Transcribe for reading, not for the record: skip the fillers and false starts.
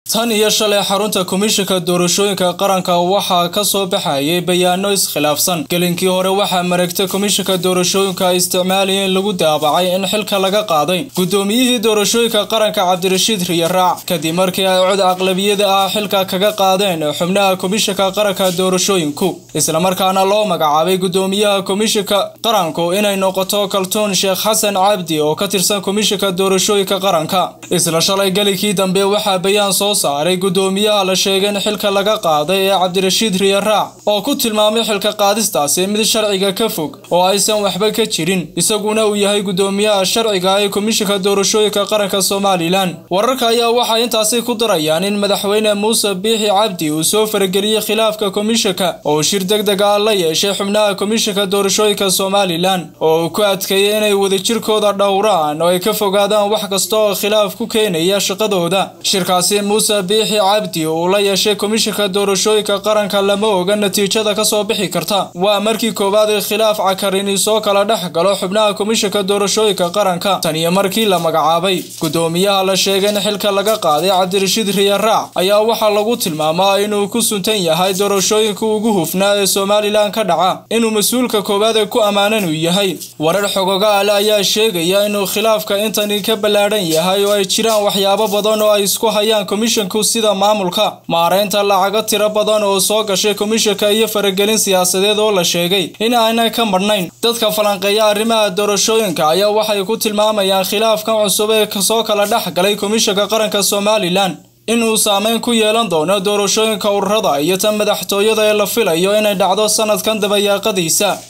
tan iyo shalay xarunta komishanka doorashooyinka qaranka waxaa ka soo baxayay bayaano iskhilaafsan gelinkii hore waxaa mareegtay komishanka doorashooyinka isticmaalaya in lagu daabacay in xilka laga qaaday gudoomiyihii doorashooyinka qaranka Cabdirashiid Riyaraac kadib markii ay cod aqlabiyada ah xilka kaga qaadeen xubnaha komishanka qaranka doorashooyinku isla markaana loo magacaabay gudoomiyaha komishanka qaranku inay noqoto Kaltoon Sheekh Xasan Cabdi oo ka tirsan komishanka doorashooyinka qaranka isla shalay gelinkii dambe waxaa bayaan soo saaray gudoomiyaha la sheegay in xilka laga qaaday ee Cabdirashiid Riyaraac oo ku tilmaamay xilka qaadistaasi mid sharciga ka fog oo aysan waxba ka jirin isaguna uu yahay gudoomiyaha sharciga ee komishanka doorashooyinka qaranka Soomaaliland wararka ayaa waxa intaasi ku darayaan in madaxweyne Muuse Biixi Cabdi uu soo farageliyay khilaafka komishanka oo shir degdeg ah la yeeshay xubnaha komishanka doorashooyinka Soomaaliland oo ku adkeeyay inay wadajirkooda dhowraan oo ay ka fogaadaan wax kasta oo khilaaf ku keenaya shaqadooda shirkaasi Muuse Biixi Cabdi oo la yeeshay komishanka doorashooyinka qaranka lama oga natiijada ka soo bixi karta waa markii koobaad ee khilaaf cakarini soo kala dhaxgalo xubnaha komishanka doorashooyinka qaranka tan iyo markii la magacaabay gudoomiyaha la sheegay in xilka laga qaaday Cabdirashiid Riyaraac ayaa waxa lagu tilmaamaa inuu ku suntan yahay doorashooyinka ugu hufnaa ee Soomaaliland ka dhaca inuu mas'uulka koobaad ee ku amaanan u yahay warar xogogaal ayaa sheegaya inuu khilaafka intani ka balaaran yahay oo ay jiraan waxyaabo badan oo ay isku hayaan komishanku sida maamulka maareynta lacaga tiro badan oo soo gashay komishanka iyo faragelin siyaasadeed oo la sheegay in aanay ka marnayn dadka falanqeeya arrimaha doorashooyinka ayaa waxay ku tilmaamayaan khilaafkan cusub ee ka soo kala dhaxgalay komishanka qaranka Soomaaliland inuu saameyn ku yeelan doono doorashooyinka ururada iyo tan madaxtooyada ee la filayo inay dhacdo sanadkan dabayaaqadiisa